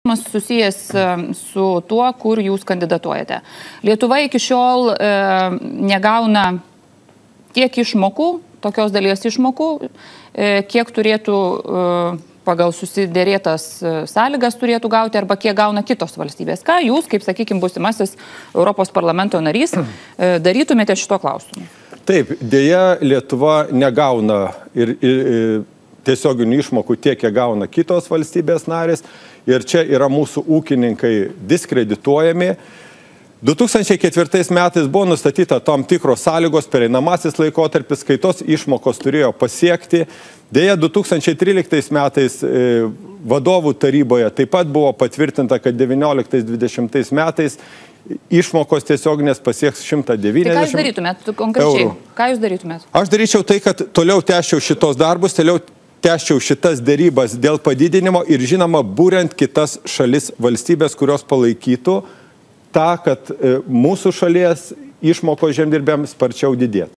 Susijęs su tuo, kur jūs kandidatuojate. Lietuva iki šiol negauna tiek išmokų, tokios dalies išmokų, kiek turėtų pagal susidėrėtas sąlygas turėtų gauti arba kiek gauna kitos valstybės. Ką jūs, kaip sakykime, būsimasis Europos parlamento narys, darytumėte šito klausimu? Taip, dėja Lietuva negauna ir tiesioginių išmokų tiek, kiek gauna kitos valstybės narės. Ir čia yra mūsų ūkininkai diskredituojami. 2004 metais buvo nustatyta tam tikros sąlygos, pereinamasis laikotarpis, kai tos išmokos turėjo pasiekti. Deja, 2013 metais vadovų taryboje taip pat buvo patvirtinta, kad 19-20 metais išmokos tiesioginės pasieks 190 Tai ką jūs darytumėt konkrečiai? eurų. Ką jūs darytumėt? Aš daryčiau tai, kad toliau tęsčiau šitos darbus, toliau tęsčiau šitas dėrybas dėl padidinimo ir žinoma, būrent kitas šalis valstybės, kurios palaikytų tą, kad mūsų šalies išmokos žemdirbėms sparčiau didėtų.